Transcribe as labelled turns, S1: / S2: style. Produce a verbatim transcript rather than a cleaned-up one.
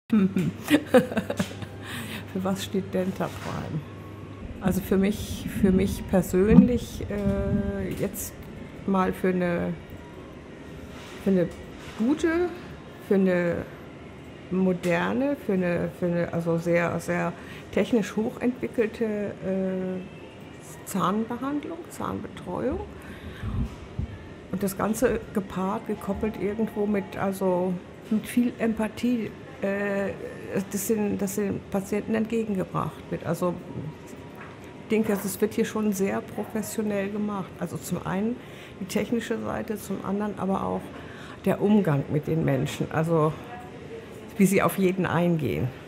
S1: Für was steht DentaPrime? Also für mich, für mich persönlich äh, jetzt mal für eine, für eine gute, für eine moderne, für eine, für eine also sehr, sehr technisch hochentwickelte äh, Zahnbehandlung, Zahnbetreuung. Und das Ganze gepaart, gekoppelt irgendwo mit, also mit viel Empathie, äh, das, den, das den Patienten entgegengebracht wird. Also ich denke, es wird hier schon sehr professionell gemacht. Also zum einen die technische Seite, zum anderen aber auch der Umgang mit den Menschen, also wie sie auf jeden eingehen.